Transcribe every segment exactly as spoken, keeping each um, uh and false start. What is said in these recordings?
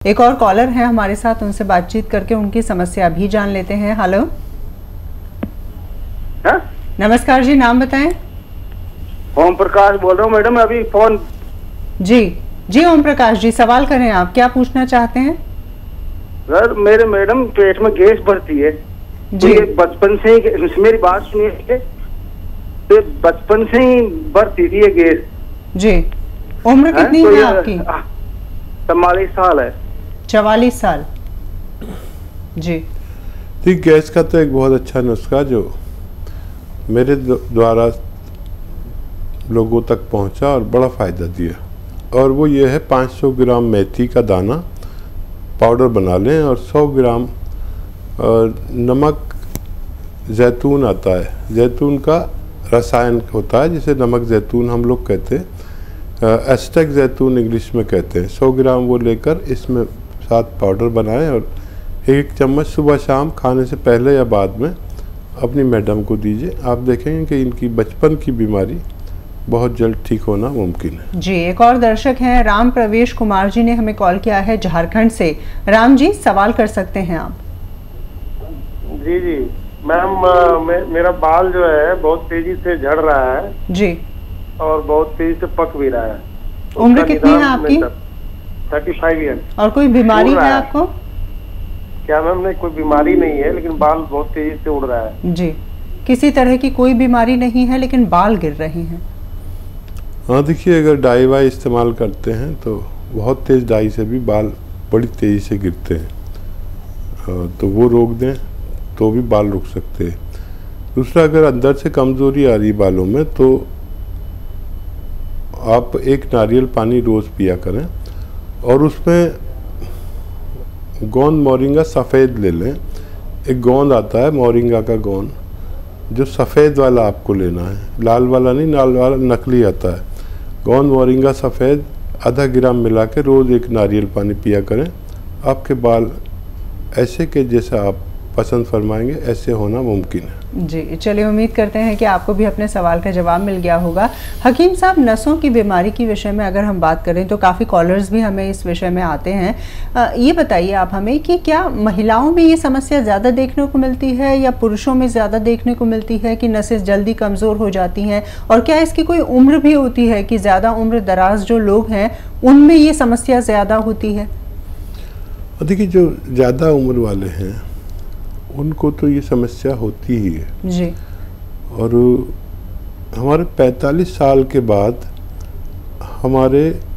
एक और कॉलर है हमारे साथ, उनसे बातचीत करके उनकी समस्या भी जान लेते हैं। हेलो, हा? नमस्कार जी, नाम बताएं। ओम प्रकाश बोल रहा हूँ मैडम, अभी फोन। जी जी ओम प्रकाश जी, सवाल करें, आप क्या पूछना चाहते हैं? सर मेरे मैडम पेट में गैस बढ़ती है जी, बचपन से ही। मेरी बात सुनिए, तो बचपन से ही बढ़ती थी ये गैस जी। उम्र कितनी है, तो है आपकी? चवालीस साल है। चवालीस साल जी। ठीक, गैस का तो एक बहुत अच्छा नुस्खा जो मेरे द्वारा लोगों तक पहुंचा और बड़ा फ़ायदा दिया, और वो ये है पाँच सौ ग्राम मेथी का दाना पाउडर बना लें और सौ ग्राम नमक जैतून आता है, जैतून का रसायन होता है जिसे नमक जैतून हम लोग कहते हैं, एस्टेक जैतून इंग्लिश में कहते हैं। सौ ग्राम वो लेकर इसमें साथ पाउडर बनाएं और एक चम्मच सुबह शाम खाने से पहले या बाद में अपनी मैडम को दीजिए। आप देखेंगे कि इनकी बचपन की बीमारी बहुत जल्द ठीक होना मुमकिन है जी। एक और दर्शक हैं, राम प्रवेश कुमार जी ने हमें कॉल किया है झारखंड से। राम जी, सवाल कर सकते हैं आप। जी जी मैम, मे, मेरा बाल जो है बहुत तेजी से झड़ रहा है जी, और बहुत तेजी से पक भी रहा है। उम्र कितनी है आपकी? Thirty five year. और कोई बीमारी है आपको? क्या मैम, नहीं कोई बीमारी नहीं है, लेकिन बाल बहुत तेजी से उड़ रहा है जी। किसी तरह की कोई बीमारी नहीं है, लेकिन बाल गिर रहे हैं? हाँ देखिए, अगर डाई वाई इस्तेमाल करते हैं तो बहुत तेज़ डाई से भी बाल बड़ी तेज़ी से गिरते हैं, तो वो रोक दें तो भी बाल रुक सकते हैं। दूसरा, अगर अंदर से कमज़ोरी आ रही बालों में तो आप एक नारियल पानी रोज़ पिया करें और उसमें गोंद मोरिंगा सफ़ेद ले लें। एक गोंद आता है मोरिंगा का गोंद, जो सफ़ेद वाला आपको लेना है, लाल वाला नहीं, लाल वाला नकली आता है। गोंद मोरिंगा सफ़ेद आधा ग्राम मिला के रोज़ एक नारियल पानी पिया करें। आपके बाल ऐसे के जैसा आप पसंद फरमाएंगे ऐसे होना मुमकिन है जी। चलिए, उम्मीद करते हैं कि आपको भी अपने सवाल का जवाब मिल गया होगा। हकीम साहब, नसों की बीमारी की विषय में अगर हम बात करें तो काफ़ी कॉलर्स भी हमें इस विषय में आते हैं। आ, ये बताइए आप हमें कि क्या महिलाओं में ये समस्या ज़्यादा देखने को मिलती है या पुरुषों में ज़्यादा देखने को मिलती है कि नसें जल्दी कमज़ोर हो जाती हैं, और क्या इसकी कोई उम्र भी होती है कि ज़्यादा उम्र दराज जो लोग हैं उनमें ये समस्या ज़्यादा होती है? देखिए, जो ज़्यादा उम्र वाले हैं उनको तो ये समस्या होती ही है जी। और हमारे पैंतालीस साल के बाद हमारे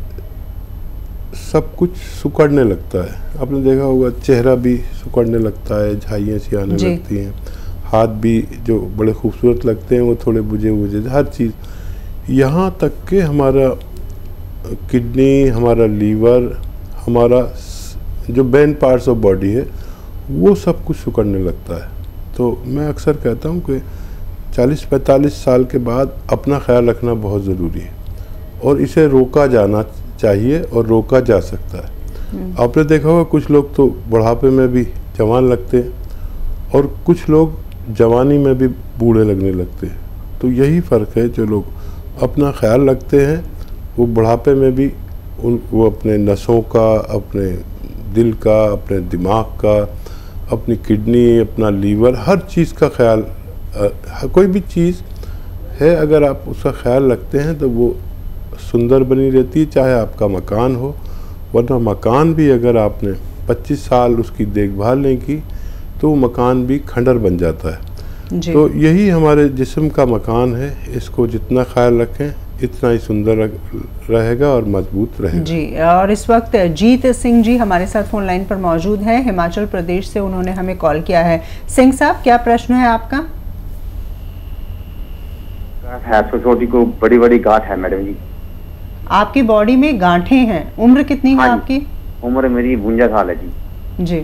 सब कुछ सिकुड़ने लगता है। आपने देखा होगा, चेहरा भी सिकुड़ने लगता है, झाइयाँ सी आने लगती हैं, हाथ भी जो बड़े खूबसूरत लगते हैं वो थोड़े बुझे बुझे, हर चीज़, यहाँ तक कि हमारा किडनी, हमारा लीवर, हमारा जो ब्रेन पार्ट्स ऑफ बॉडी है वो सब कुछ सिकुड़ने लगता है। तो मैं अक्सर कहता हूँ कि चालीस पैंतालीस साल के बाद अपना ख्याल रखना बहुत ज़रूरी है और इसे रोका जाना चाहिए और रोका जा सकता है। आपने देखा होगा, कुछ लोग तो बुढ़ापे में भी जवान लगते हैं और कुछ लोग जवानी में भी बूढ़े लगने लगते हैं। तो यही फ़र्क है, जो लोग अपना ख्याल रखते हैं वो बुढ़ापे में भी उन वो अपने नसों का, अपने दिल का, अपने दिमाग का, अपनी किडनी, अपना लीवर, हर चीज़ का ख्याल, कोई भी चीज़ है अगर आप उसका ख्याल रखते हैं तो वो सुंदर बनी रहती है, चाहे आपका मकान हो। वरना मकान भी अगर आपने पच्चीस साल उसकी देखभाल नहीं की तो वो मकान भी खंडर बन जाता है। तो यही हमारे जिस्म का मकान है, इसको जितना ख्याल रखें इतना ही सुंदर रहेगा और मजबूत रहेगा जी। और इस वक्त जीत सिंह जी हमारे साथ फोन लाइन पर मौजूद हैं, हिमाचल प्रदेश से उन्होंने हमें कॉल किया है। सिंह साहब, क्या प्रश्न है आपका? है छोटी को बड़ी बड़ी गांठ है मैडम जी। आपकी बॉडी में गांठें हैं, उम्र कितनी है आपकी? उम्र मेरी बुंजा साल है जी। जी।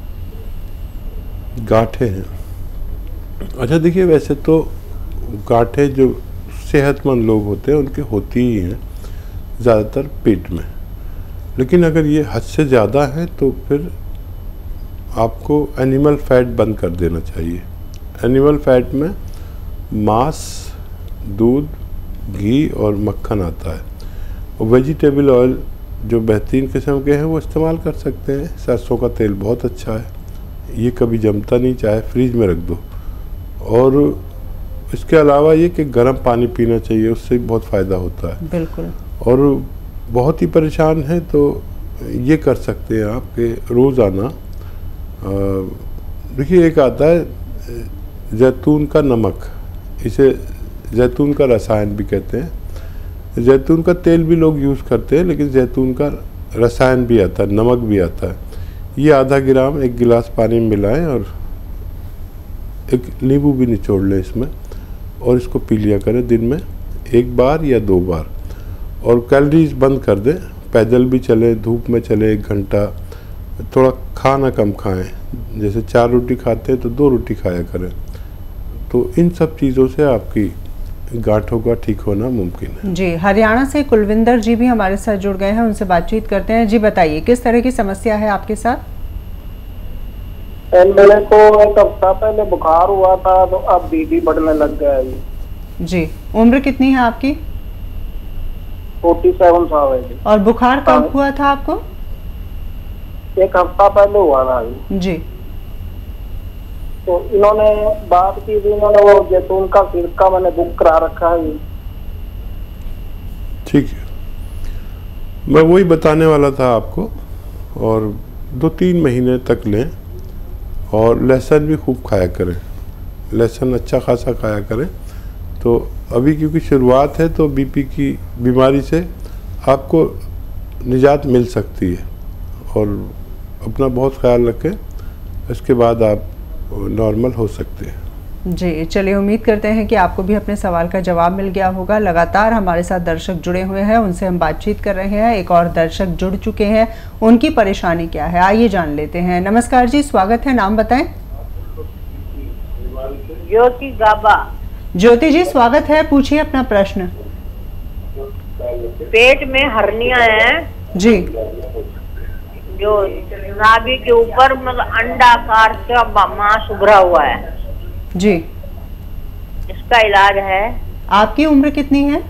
गांठें हैं, अच्छा देखिए, वैसे तो गांठें जो सेहतमंद लोग होते हैं उनके होती ही हैं ज़्यादातर पेट में, लेकिन अगर ये हद से ज़्यादा है तो फिर आपको एनिमल फैट बंद कर देना चाहिए। एनिमल फैट में मांस, दूध, घी और मक्खन आता है, और वेजिटेबल ऑयल जो बेहतरीन किस्म के हैं वो इस्तेमाल कर सकते हैं। सरसों का तेल बहुत अच्छा है, ये कभी जमता नहीं, चाहे फ्रिज में रख दो। और इसके अलावा ये कि गर्म पानी पीना चाहिए, उससे बहुत फ़ायदा होता है। बिल्कुल। और बहुत ही परेशान है तो ये कर सकते हैं आप कि रोज़ाना देखिए, एक आता है जैतून का नमक, इसे जैतून का रसायन भी कहते हैं। जैतून का तेल भी लोग यूज़ करते हैं, लेकिन जैतून का रसायन भी आता है, नमक भी आता है। ये आधा ग्राम एक गिलास पानी में मिलाएं और एक नींबू भी निचोड़ लें इसमें, और इसको पी लिया करें दिन में एक बार या दो बार। और कैलोरीज बंद कर दें, पैदल भी चले, धूप में चले एक घंटा, थोड़ा खाना कम खाएं, जैसे चार रोटी खाते हैं तो दो रोटी खाया करें। तो इन सब चीज़ों से आपकी गांठों का ठीक होना मुमकिन है। जी, हरियाणा से कुलविंदर जी भी हमारे साथ जुड़ गए हैं, उनसे बातचीत करते हैं। जी बताइए, किस तरह की समस्या है आपके साथ? मेरे को एक हफ्ता पहले बुखार हुआ था, तो अब बीपी बढ़ने लग गया है। जी, उम्र कितनी है आपकी? सैंतालीस साल है जी। और बुखार कब हुआ था आपको? एक हफ्ता पहले हुआ ना जी। जी। तो इन्होंने बात की थी, इन्होंने वो जैतून का सिरका मैंने बुक करा रखा है। ठीक है, मैं वही बताने वाला था आपको। और दो तीन महीने तक लें, और लहसुन भी खूब खाया करें, लहसुन अच्छा खासा खाया करें। तो अभी क्योंकि शुरुआत है तो बीपी की बीमारी से आपको निजात मिल सकती है, और अपना बहुत ख्याल रखें, इसके बाद आप नॉर्मल हो सकते हैं। जी, चलिए, उम्मीद करते हैं कि आपको भी अपने सवाल का जवाब मिल गया होगा। लगातार हमारे साथ दर्शक जुड़े हुए हैं, उनसे हम बातचीत कर रहे हैं। एक और दर्शक जुड़ चुके हैं, उनकी परेशानी क्या है आइए जान लेते हैं। नमस्कार जी, स्वागत है, नाम बताएं। ज्योति गाबा। ज्योति जी, स्वागत है, पूछिए अपना प्रश्न। पेट में हर्निया है जी, जो नाभि के ऊपर मतलब अंडाकार का मांस उभरा हुआ है जी, इसका इलाज है। आपकी उम्र कितनी है?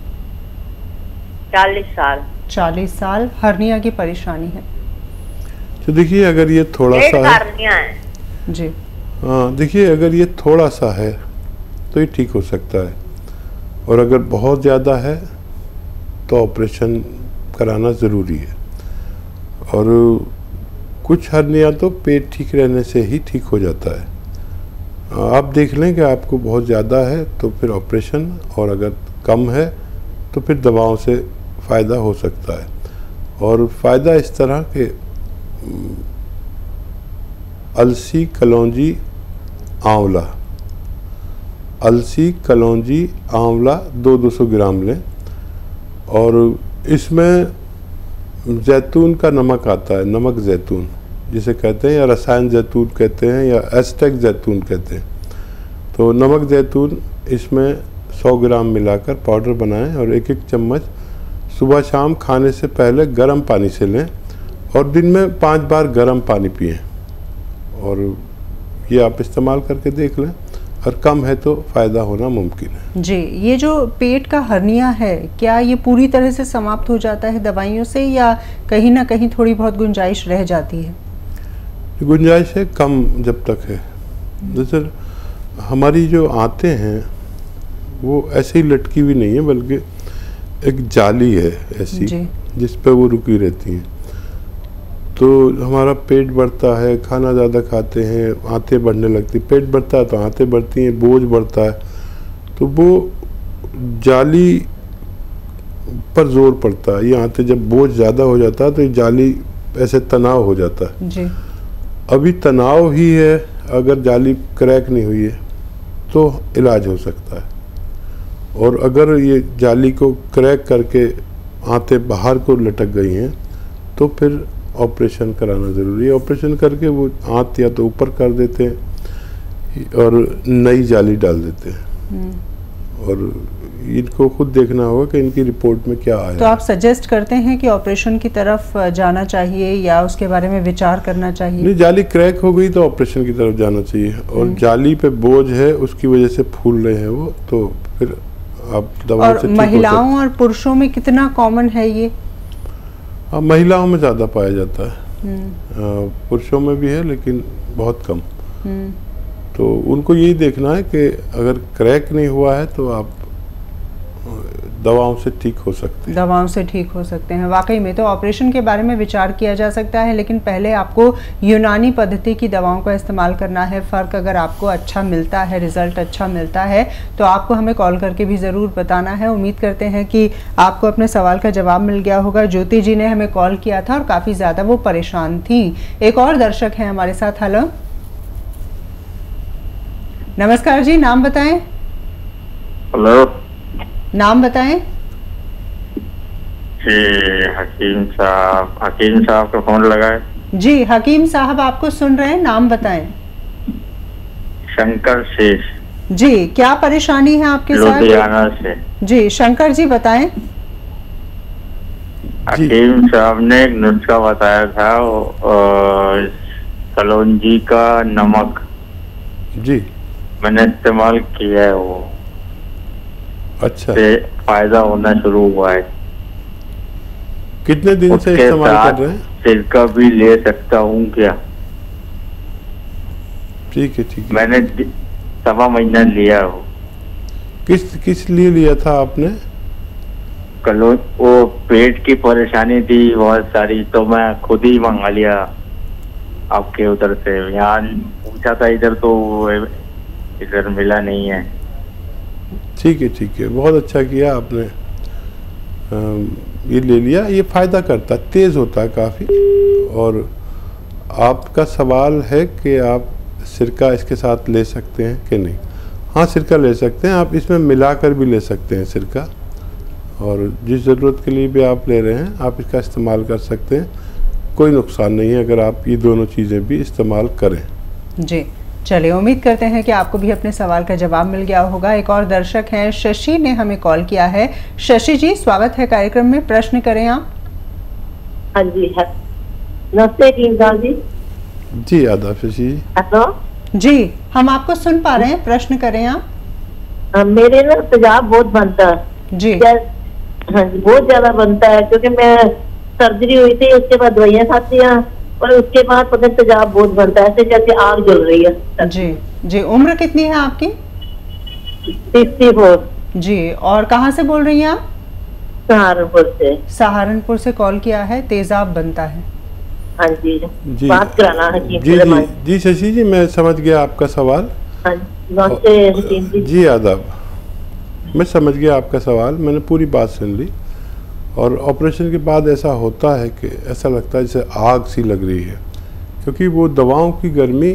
चालीस साल। चालीस साल, हर्निया की परेशानी है। तो देखिए, अगर ये थोड़ा सा है, हर्निया है जी, हाँ देखिए, अगर ये थोड़ा सा है तो ये ठीक हो सकता है, और अगर बहुत ज़्यादा है तो ऑपरेशन कराना ज़रूरी है। और कुछ हर्निया तो पेट ठीक रहने से ही ठीक हो जाता है। आप देख लें कि आपको बहुत ज़्यादा है तो फिर ऑपरेशन, और अगर कम है तो फिर दवाओं से फ़ायदा हो सकता है। और फ़ायदा इस तरह के अलसी, कलौंजी, आंवला, अलसी, कलौंजी, आंवला दो दो सौ ग्राम लें, और इसमें जैतून का नमक आता है, नमक जैतून जिसे कहते हैं, या रसायन जैतून कहते हैं, या एस्टेक जैतून कहते हैं। तो नमक जैतून इसमें सौ ग्राम मिलाकर पाउडर बनाएं, और एक एक चम्मच सुबह शाम खाने से पहले गर्म पानी से लें, और दिन में पाँच बार गर्म पानी पिएं। और ये आप इस्तेमाल करके देख लें, और कम है तो फ़ायदा होना मुमकिन है। जी, ये जो पेट का हर्निया है, क्या ये पूरी तरह से समाप्त हो जाता है दवाइयों से, या कहीं ना कहीं थोड़ी बहुत गुंजाइश रह जाती है? गुंजाइश है कम जब तक है। जैसे हमारी जो आंतें हैं वो ऐसे ही लटकी हुई नहीं है, बल्कि एक जाली है ऐसी जिस पे वो रुकी रहती हैं। तो हमारा पेट बढ़ता है, खाना ज़्यादा खाते हैं, आंतें बढ़ने लगती, पेट बढ़ता है तो आंतें बढ़ती हैं, बोझ बढ़ता है, तो वो जाली पर जोर पड़ता है। ये आंतें जब बोझ ज़्यादा हो जाता है तो ये जाली ऐसे तनाव हो जाता है जी। अभी तनाव ही है, अगर जाली क्रैक नहीं हुई है तो इलाज हो सकता है। और अगर ये जाली को क्रैक करके आंतें बाहर को लटक गई हैं तो फिर ऑपरेशन कराना ज़रूरी है। ऑपरेशन करके वो आंत या तो ऊपर कर देते हैं और नई जाली डाल देते हैं, और इनको खुद देखना होगा कि इनकी रिपोर्ट में क्या आया। तो आप सजेस्ट करते हैं कि ऑपरेशन की तरफ जाना चाहिए या उसके बारे में विचार करना चाहिए? नहीं, जाली क्रैक हो गई तो ऑपरेशन की तरफ जाना चाहिए, और जाली पे बोझ है उसकी वजह से फूल रहे हैं वो, तो फिर आप दवा से ठीक हो सकते हैं। महिलाओं और पुरुषों में कितना कॉमन है ये? हाँ, महिलाओं में ज़्यादा पाया जाता है, पुरुषों में भी है लेकिन बहुत कम। तो उनको यही देखना है कि अगर क्रैक नहीं हुआ है तो आप दवाओं से ठीक हो सकते हैं। दवाओं से ठीक हो सकते हैं। वाकई में तो ऑपरेशन के बारे में विचार किया जा सकता है, लेकिन पहले आपको यूनानी पद्धति की दवाओं का इस्तेमाल करना है। फ़र्क अगर आपको अच्छा मिलता है, रिज़ल्ट अच्छा मिलता है, तो आपको हमें कॉल करके भी ज़रूर बताना है। उम्मीद करते हैं कि आपको अपने सवाल का जवाब मिल गया होगा। ज्योति जी ने हमें कॉल किया था और काफ़ी ज़्यादा वो परेशान थी। एक और दर्शक हैं हमारे साथ। हेलो, नमस्कार जी, नाम बताएं। हेलो, नाम बताएं। जी हकीम साहब, हकीम साहब का फोन लगा है। जी हकीम साहब आपको सुन रहे हैं, नाम बताएं। शंकर शेष। जी, क्या परेशानी है आपके साथ? लुधियाना से। जी शंकर जी बताएं। हकीम साहब ने एक नुस्खा बताया था, कलौंजी का नमक। जी मैंने इस्तेमाल किया है, वो अच्छा से फायदा होना शुरू हुआ है। कितने दिन से इस्तेमाल कर रहे हैं? सिरका भी ले सकता हूँ क्या? ठीक है ठीक है। मैंने सवा महीना लिया हो। किस किस लिए लिया था आपने? कलो वो पेट की परेशानी थी बहुत सारी, तो मैं खुद ही मंगा लिया आपके उधर से। यहाँ पूछा था इधर तो इधर मिला नहीं है। ठीक है ठीक है, बहुत अच्छा किया आपने, आ, ये ले लिया। ये फ़ायदा करता, तेज़ होता है काफ़ी। और आपका सवाल है कि आप सिरका इसके साथ ले सकते हैं कि नहीं। हाँ सिरका ले सकते हैं, आप इसमें मिलाकर भी ले सकते हैं सिरका। और जिस ज़रूरत के लिए भी आप ले रहे हैं आप इसका इस्तेमाल कर सकते हैं, कोई नुकसान नहीं है अगर आप ये दोनों चीज़ें भी इस्तेमाल करें। जी चलिए, उम्मीद करते हैं कि आपको भी अपने सवाल का जवाब मिल गया होगा। एक और दर्शक हैं, शशि ने हमें कॉल किया है। शशि जी स्वागत है कार्यक्रम में, प्रश्न करें आप। हाँ जी, नमस्ते जी। जी आदाब शशि जी। हेलो जी, हम आपको सुन पा रहे हैं, प्रश्न करें आप। आ, मेरे ना तेजाब बहुत बनता है जी। हाँ जी, बहुत ज्यादा बनता है, क्योंकि मैं सर्जरी हुई थी, उसके बाद दवाइयाँ खाती हैं और उसके बाद पता तेजाब बहुत बनता है, ऐसे जैसे आग जल रही है। जी जी, उम्र कितनी है आपकी? Sixty four. जी, और कहाँ से बोल रही हैं आप? सहारनपुर से। सहारनपुर से कॉल किया है, तेजाब बनता है। हाँ जी, जी बात कराना है जी जी जी शशि जी, मैं समझ गया आपका सवाल। हाँ जी, जी आदाब, मैं समझ गया आपका सवाल, मैंने पूरी बात सुन ली। और ऑपरेशन के बाद ऐसा होता है कि ऐसा लगता है जैसे आग सी लग रही है, क्योंकि वो दवाओं की गर्मी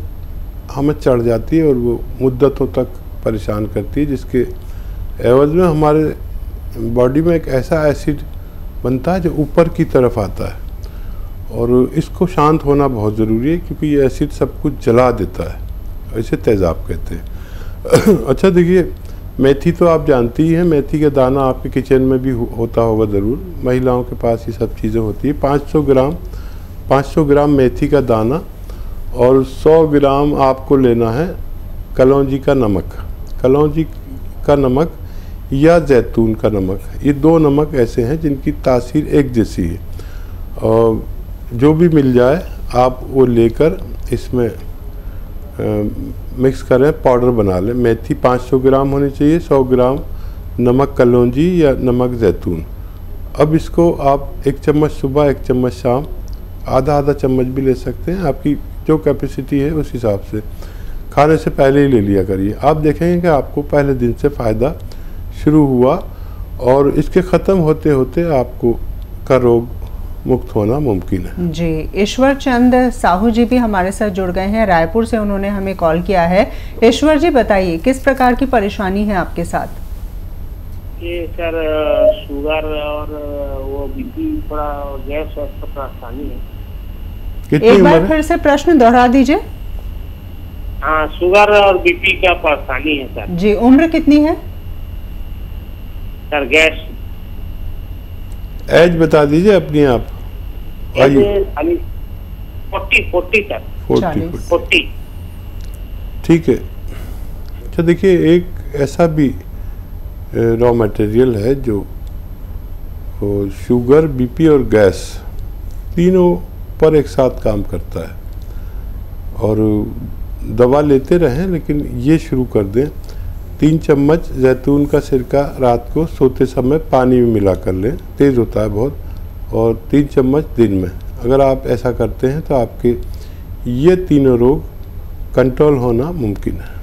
हमें चढ़ जाती है और वो मुद्दतों तक परेशान करती है, जिसके एवज में हमारे बॉडी में एक ऐसा एसिड बनता है जो ऊपर की तरफ आता है। और इसको शांत होना बहुत ज़रूरी है, क्योंकि ये एसिड सब कुछ जला देता है, इसे तेज़ाब कहते हैं। अच्छा देखिए, मेथी तो आप जानती ही हैं, मेथी का दाना आपके किचन में भी हो, होता होगा ज़रूर। महिलाओं के पास ये सब चीज़ें होती है। पाँच सौ ग्राम पाँच सौ ग्राम मेथी का दाना और सौ ग्राम आपको लेना है कलौंजी का नमक। कलौंजी का नमक या जैतून का नमक, ये दो नमक ऐसे हैं जिनकी तासीर एक जैसी है। और जो भी मिल जाए आप वो लेकर इसमें आ, मिक्स करें, पाउडर बना लें। मेथी पाँच सौ ग्राम होनी चाहिए, सौ ग्राम नमक कलौंजी या नमक जैतून। अब इसको आप एक चम्मच सुबह, एक चम्मच शाम, आधा आधा चम्मच भी ले सकते हैं, आपकी जो कैपेसिटी है उस हिसाब से। खाने से पहले ही ले लिया करिए। आप देखेंगे कि आपको पहले दिन से फ़ायदा शुरू हुआ और इसके ख़त्म होते होते आपको का रोग मुक्त होना मुमकिन है। जी, ईश्वर चंद साहू जी भी हमारे साथ जुड़ गए हैं, रायपुर से उन्होंने हमें कॉल किया है। ईश्वर जी बताइए, किस प्रकार की परेशानी है आपके साथ? ये सर शुगर और वो बीपी, थोड़ा गैस और परेशानी है। एक बार फिर से प्रश्न दोहरा दीजिए। हाँ, शुगर और बीपी का परेशानी है सर। जी, उम्र कितनी है सर? गैस एज बता दीजिए अपनी आप। Forty forty sir. Forty forty ठीक है। अच्छा देखिए, एक ऐसा भी रॉ मटेरियल है जो तो शुगर, बीपी और गैस तीनों पर एक साथ काम करता है। और दवा लेते रहें, लेकिन ये शुरू कर दें, तीन चम्मच जैतून का सिरका रात को सोते समय पानी में मिला कर लें, तेज़ होता है बहुत, और तीन चम्मच दिन में। अगर आप ऐसा करते हैं तो आपके ये तीनों रोग कंट्रोल होना मुमकिन है।